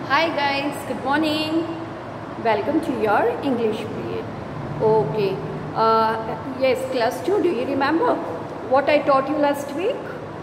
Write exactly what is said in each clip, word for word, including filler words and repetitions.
Hi guys, good morning. Welcome to your English period. Okay. Uh, yes, class two, do you remember what I taught you last week?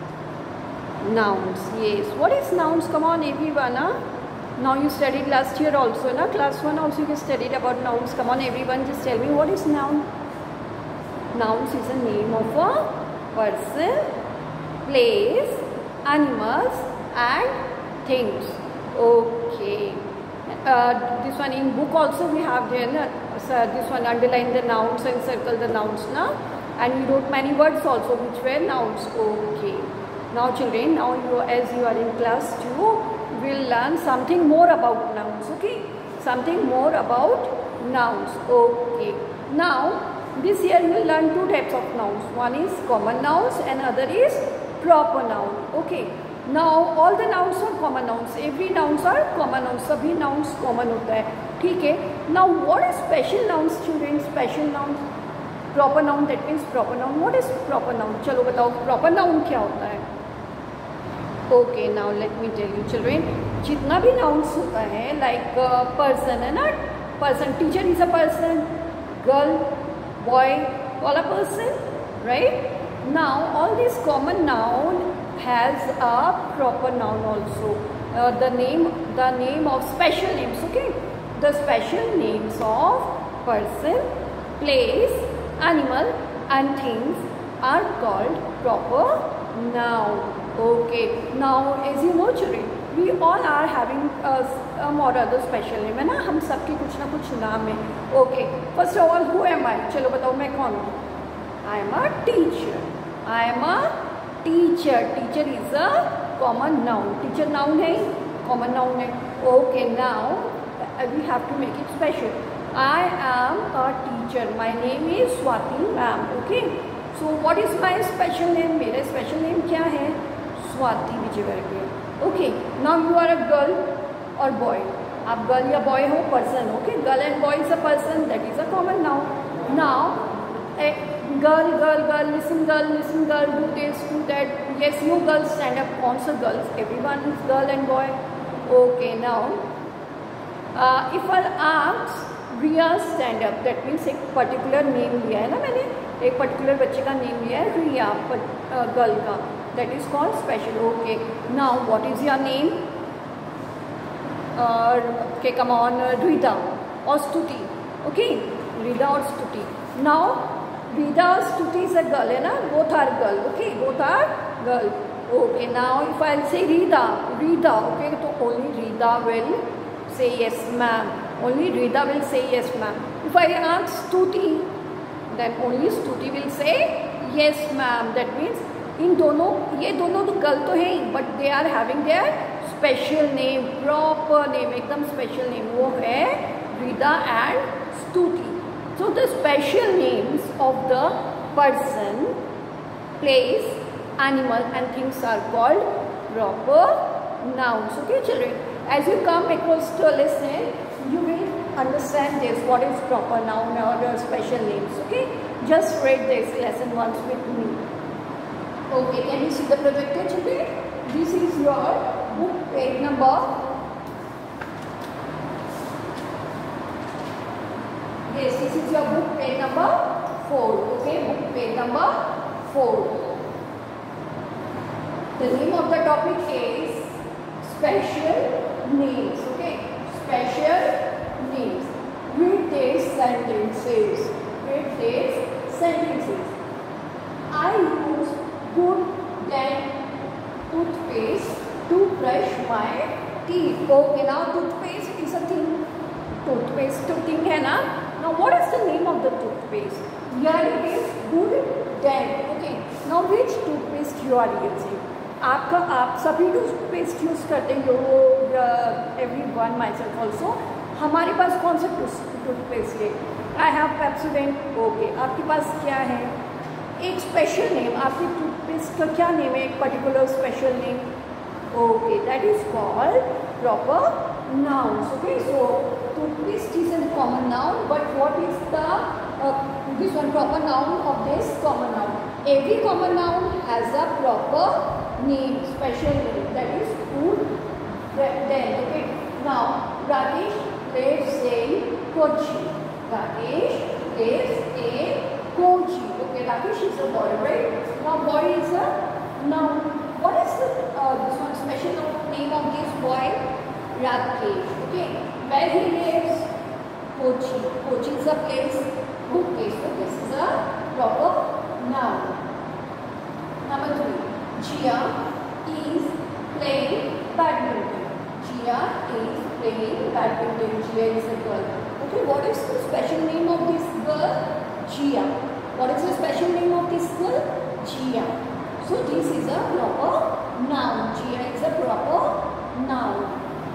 Nouns. Yes. What is nouns? Come on everyone. Huh? Now you studied last year also. Na? Class one also you studied about nouns. Come on everyone, just tell me what is noun? Nouns is a name of a person, place, animals and things. Okay. Uh, this one in book also we have there. Na? So this one underline the nouns and circle the nouns. Na? And we wrote many words also which were nouns. Okay. Now children, now you as you are in class two, will learn something more about nouns. Okay. Something more about nouns. Okay. Now this year you will learn two types of nouns. One is common nouns and other is proper noun. Okay. Now all the nouns are common nouns. Every nouns are common nouns. सभी nouns common होता है. ठीक है. Now what is special nouns, students? Special nouns, proper noun, that means proper noun. What is proper noun? चलो बताओ proper noun क्या होता है? Okay, now let me tell you, children. जितना भी nouns होता है, like uh, person है ना? Person, teacher is a person, girl, boy, all a person, right? Now all these common noun has a proper noun also. Uh, the name, the name of special names. Okay, the special names of person, place, animal, and things are called proper noun. Okay. Now, as you know, children, we all are having uh, some or other special name है ना? हम सबके कुछ ना कुछ नाम है. Okay. First of all, who am I? चलो बताओ मैं कौन हूँ? I am a teacher. I am a teacher. Teacher is a common noun. Teacher noun है, common noun है. Okay, now we have to make it special. I am a teacher. My name is Swati ma'am. Okay. So what is my special name? मेरा special name क्या है? Swati Vijayvargiya. Okay. Now you are a girl or boy. आप girl या boy हो, person. Okay. Girl and boy is a person. That is a common noun. Now a girl, girl, girl, listen girl, listen girl, do this, do that. Yes, you girls stand up. कौन सा girls? Everyone is girl and boy. Okay, now uh, if I ask Riya stand up, that means एक particular name लिया है ना मैंने, एक particular बच्चे का name लिया है Riya, uh, girl का. That is called special. Okay. Now what is your name? Uh, okay, come on, uh, Rida or Stuti. Okay, Rida or Stuti. Now Rida or Stuti is a girl, है ना? Both are girl. Okay, both are girl. Okay, now if I say Rida, Rida, okay, so only Rida will say yes, ma'am. Only Rida will say yes, ma'am. If I ask Stuti, then only Stuti will say yes, ma'am. That means इन दोनों, ये दोनों तो girl तो हैं, but they are having their special name, proper name, एकदम special name. वो है Rida and Stuti. So the special names of the person, place, animal and things are called proper nouns. Okay, children. As you come across to a lesson, you will understand this. What is proper noun or special names? Okay. Just read this lesson once with me. Okay. Can you see the projector, children? This is your book page number. Yes, this is your book page number four. Okay, book page number four. The name of the topic is special names. Okay, special names. Read these sentences. Read these sentences. I use good damn toothpaste to brush my teeth. Okay, now toothpaste is a thing. Toothpaste to thing है ना? Now what is the name of the toothpaste? Here it is good damn. Okay. Now which toothpaste you are using? आपका आप सभी toothpaste use करते हैं, everyone myself also. हमारे पास कौन सा टूथपेस्ट है? I have Pepsodent. ओके, आपके पास क्या है? एक स्पेशल नेम. आपके टूथपेस्ट का क्या नेम है? एक particular special name. Okay, that is called proper nouns. Okay, so toothpaste is a common noun, but what is the uh, this one proper noun of this common noun? Every common noun has a proper name, special name. That is food. Then okay, now Now, Rakesh lives in Kochi. Rakesh lives in Kochi. Okay, Rakesh is a boy, right? Now, boy is a noun. What is the uh, this one special name of this boy? Rakesh. Okay, where he lives? Kochi. Kochi is a place. Okay, so this is a proper noun. Number three, Jia is playing badminton. Jia is playing badminton. Jia is a girl. Okay, what is the special name of this girl? Jia. What is the special name of this girl? Jia. So this is a proper noun. Jia is a proper noun.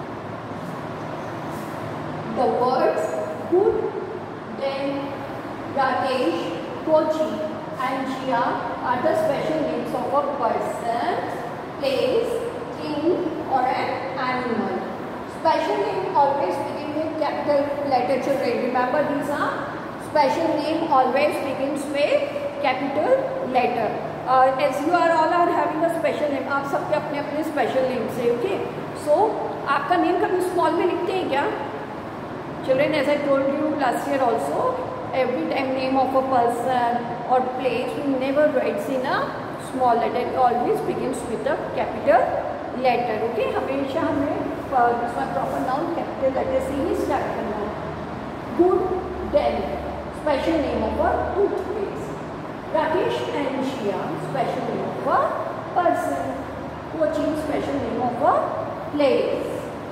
The words good, then Rakesh, Kochi and Jia are the special names of a person, place, thing or an animal. Special name always begin with capital letter, children. Remember, these are special name always begins with capital letter. Uh, as you are all are having a special name, आप सबके अपने अपने special name से, okay? So आपका name कभी small में लिखते हैं क्या? Children, as I told you last year also, every time name of a person or place we never writes in a small letter. It always begins with a capital letter. Okay, हमेशा हमें इसका proper noun capital letter से ही start करना है. Good, then special name of a toothpaste. Rakesh and Jia, special name of a person. Kochi, special name of a place.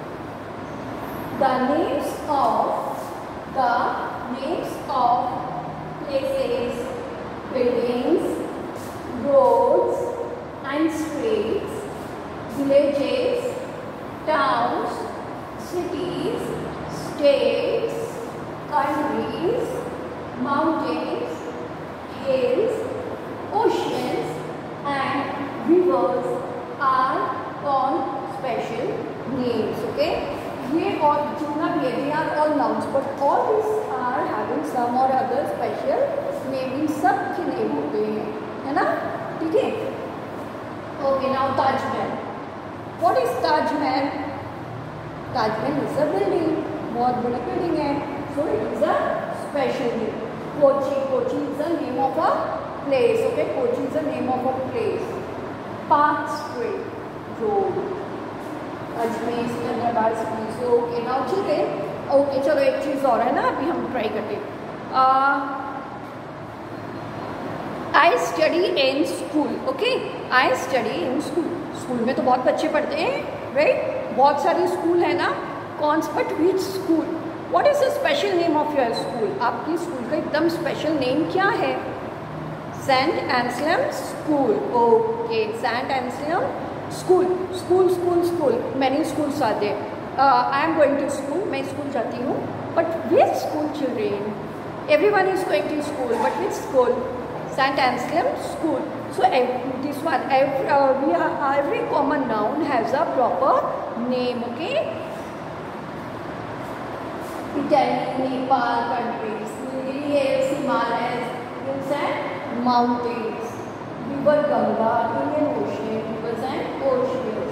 The names of the names of places, buildings, roads and streets, villages, towns, cities, states, countries, mountains, hills, oceans and rivers are called special names. Okay, ये और जितना भी है, they are all nouns, but all these are having some or other special name. इन सब के name होते हैं, है ना? ठीक है? Okay, now Taj Mahal. What is Taj Mahal? Taj Mahal is a building. बहुत बड़ा building है. So it is a special name. Kochi. Kochi is the name of a place. Okay, Kochi is the name of a place. Park Street Road. Ajmer Secunderabad city. Okay, now children. Okay, चलो एक चीज़ और है ना, अभी हम try करते हैं. I study in school. Okay, I study in school. School में तो बहुत बच्चे पढ़ते हैं, राइट? बहुत सारी स्कूल है ना. कौन सा, but which school? What is the special name of your school? आपकी स्कूल का एकदम स्पेशल नेम क्या है? Saint Anselm school. Okay, Saint Anselm school. School school school many schools are there. uh, I am going to school. मैं school जाती हूँ. But which school, children? Everyone is going to school, but which school? Saint Anselm School. So this one, every, uh, we are, every common noun has a proper name. Okay. Italy, Nepal countries, Nilgiri Hills, Himalayas, hills and mountains. River Ganga, Indian Ocean, rivers and oceans.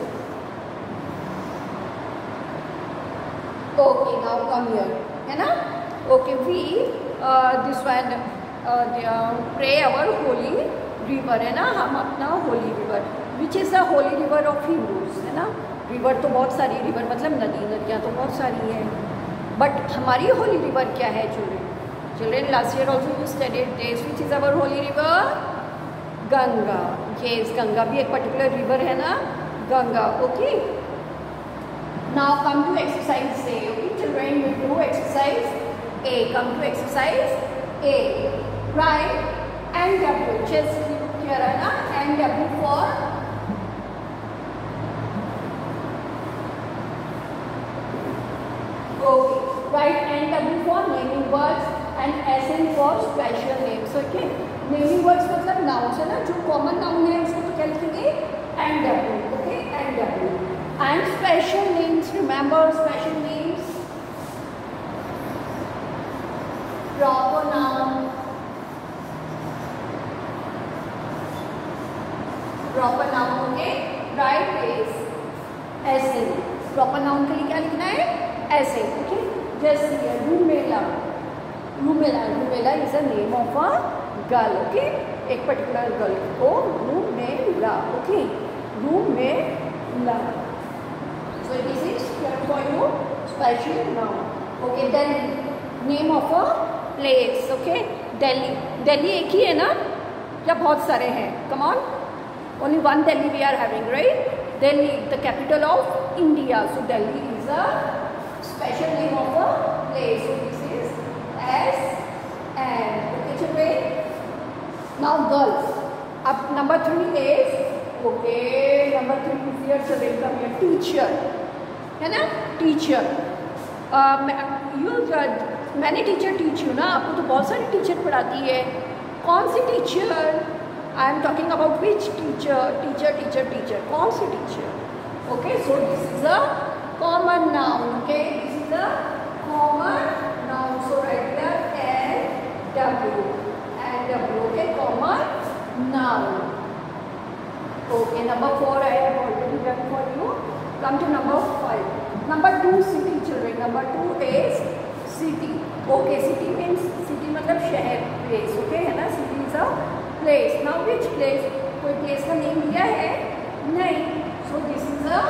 Okay, now come here, है ना? Okay, we uh, this one uh, uh, pray our holy river, है ना? हम अपना holy river, which is the holy river of Hindus, है ना? River तो बहुत सारी river मतलब नदी नदियाँ तो बहुत सारी हैं, but हमारी holy river क्या है, children? Children, last year also you studied this. Which is our holy river? Ganga. Yes, Ganga भी एक पर्टिकुलर रिवर है ना, Ganga. Okay, now come to exercise A. Okay children, will do exercise A. Come to exercise A. Write N W. Just here है ना, N W for okay. Write N W for naming words and S N for special names. Okay, naming words मतलब nouns है ना, जो common noun है उसको तो क्या लिखेंगे? N W. Okay, N W. And special names, remember special names, proper noun, proper noun. Okay, right is S N. Proper noun noun के लिए क्या लिखना है, ऐसे, ओके। जैसे Rumela, Rumela, Rumela is a name of a girl, okay. एक particular girl को Rumela, okay, Rumela. So this is for you special noun, okay. Then name of a place, okay. Delhi, Delhi एक ही है ना या बहुत सारे हैं? Come on, only one Delhi we are having, right? Delhi the capital of India, so Delhi is a special name of a place, so this is S N, okay children. Now girls, अब number three is, okay, number three is here children, come here, teacher, है ना, teacher. You मैंने teacher teach हूँ ना, आपको तो बहुत सारी टीचर पढ़ाती है, कौन सी teacher? I am talking about which teacher, teacher teacher teacher, कौन सी teacher? Okay, so this is a common noun, okay, this is a common noun, so write here N W, N W, okay, common noun, okay. Number four I have already done for you, come to number five, number two city children, number two is city, okay. City means, city मतलब शहर, place, okay, है ना, city is a place. Now which place, कोई place का name दिया है? नहीं, so this is a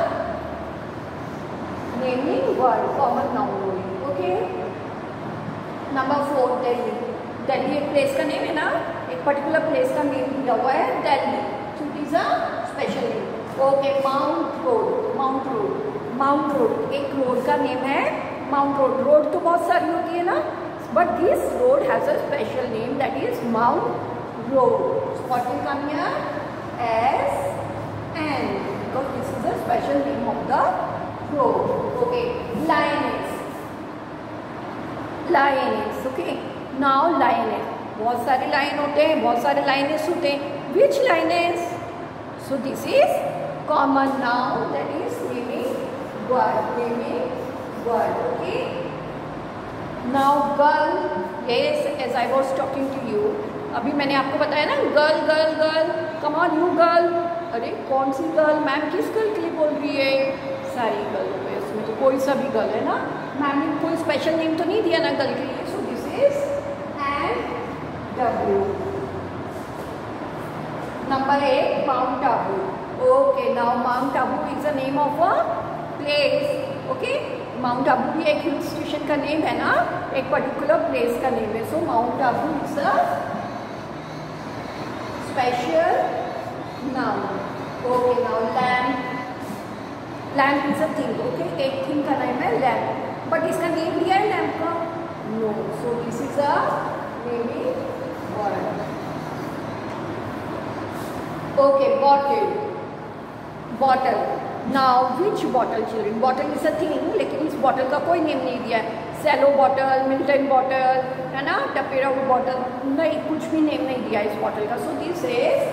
naming word, common noun only, okay. Number four Delhi, Delhi एक प्लेस का नेम है ना, एक पर्टिकुलर प्लेस का नेम दिया हुआ है Delhi, so it is a special name, okay. Mount Road, Mount Road, Mount Road एक रोड का नेम है, माउंट रोड। रोड तो बहुत सारी होती है ना, but this road has a special name that is Mount Road, what will come here, S N, because this is a special name of the road, okay. Lioness, lioness, okay. Now lioness, बहुत सारे line होते हैं, बहुत सारे lioness होते हैं, which lioness? So this is common noun that is naming word, naming word, okay. Now girl, yes, as I was talking to you, अभी मैंने आपको बताया ना, girl girl girl, come on you girl, अरे कौन सी गर्ल? मैम किस girl के लिए बोल रही है? सारी गर्ल हो गई, उसमें तो कोई सा भी गर्ल है ना, मैम ने कोई स्पेशल नेम तो नहीं दिया ना गर्ल के लिए, so this is N W. Number eight, Mount Abu, okay. Now Mount Abu is a name of a place, okay. Mount Abu भी एक हिल स्टेशन का नेम है ना, एक पर्टिकुलर प्लेस का नेम है, so mount Abu is a special noun, okay. Now lamp, lamp is a thing, okay, एक thing का नाम है लैम्प, बट इसका नेम दिया है लैम्प का? No, so this is a naming word, okay. Bottle, bottle, now which bottle children, bottle is a thing, लेकिन इस बॉटल का कोई नेम नहीं दिया है, सेलो बॉटल, मिल्टन बॉटल, है ना, टपेरा बॉटल, नहीं, कुछ भी नेम नहीं दिया इस बॉटल का, so this is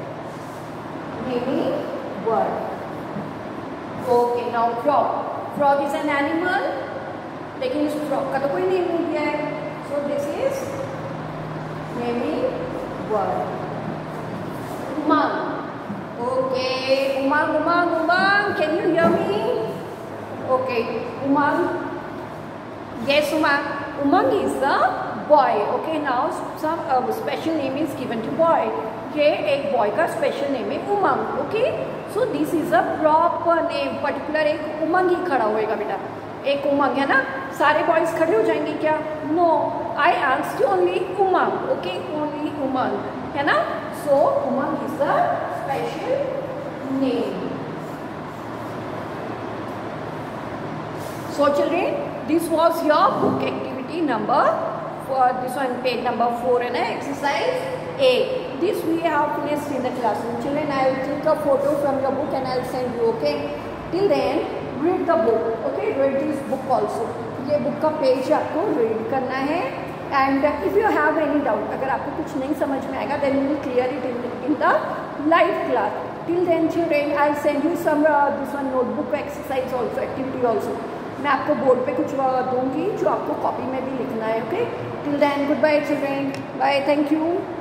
naming word, okay. Now frog, frog is an animal, लेकिन इस फ्रॉग का तो कोई नेम नहीं दिया है, so this is naming word. Umang, okay, umang, umang, umang, can you hear me? Okay, umang, yes, umang, umang is the boy, okay. Now some uh, special name is given to boy, ये एक boy का special name है umang, okay. So this is a proper name, particular एक umang ही खड़ा होएगा बेटा, एक umang है ना, सारे boys खड़े हो जाएंगे क्या? No, I asked you only umang, okay, only umang, है ना, so umang is the special name. So children, this was your book activity number for this one, page number four, and exercise A. This we have finished in the classroom. Children, I will take a photo from your book and I will send you, okay. Till then, read the book, okay. Read this book also. ये book का page आपको read करना है. And if you have any doubt, अगर आपको कुछ नहीं समझ में आएगा, then you will clear it in, in the live class. Till then, children, I will send you some uh, this one notebook exercise also, activity also. मैं आपको board पे कुछ दूंगी जो आपको कॉपी में भी लिखना है, okay. Till then, good bye children, bye, thank you.